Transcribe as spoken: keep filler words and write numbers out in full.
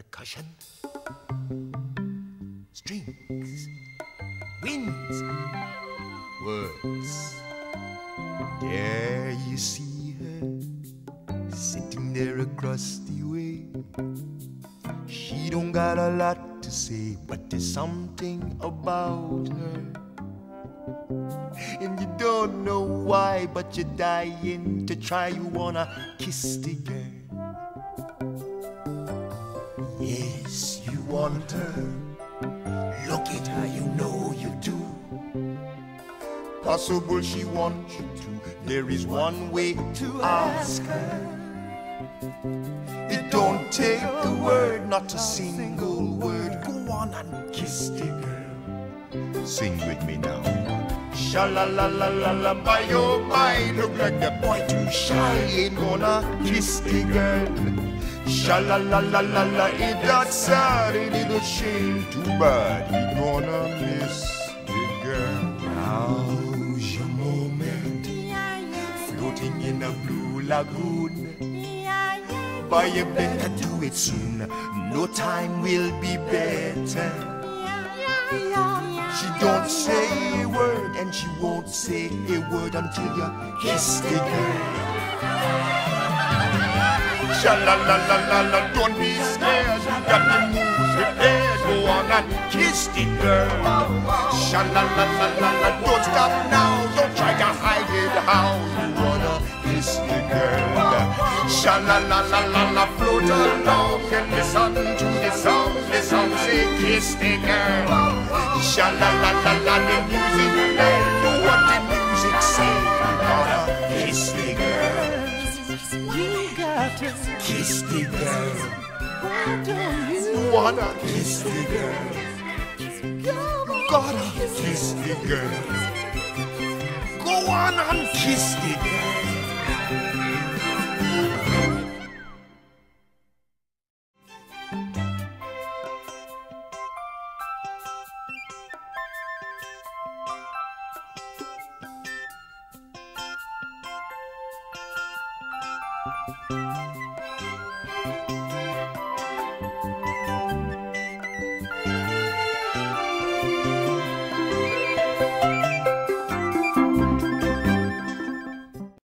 percussion, strings, winds, words. There you see her, sitting there across the way. She don't got a lot to say, but there's something about her. And you don't know why, but you're dying to try. You wanna kiss the girl. Yes, you want her. Look at her, you know you do. Possible she wants you to. There is one way to ask her. It don't take a word, not a single word. Go on and kiss the girl. Sing with me now. Sha-la-la-la-la-la, my oh my, look like that boy too shy. Ain't gonna kiss the girl. Sha-la-la-la-la-la, ain't that sad, ain't it a shame? Too bad, he gonna miss the girl. Now's your moment, floating in a blue lagoon. But you better do it soon, no time will be better. She don't say a word, and she won't say a word until you kiss the girl. Sha-la-la-la-la-la, don't be scared, you got the moves prepared. Go on and kiss the girl. Sha-la-la-la-la-la, don't stop now, don't try to hide it how you wanna kiss the girl. Sha-la-la-la-la-la, float along and listen to the song. The song say kiss the girl. Sha-la-la-la-la, the music play. Do what the music say. You gotta kiss the girl. You got to Kiss the girl. why don't you You wanna kiss the girl. You gotta kiss the girl. Go on and kiss the girl. Thank you.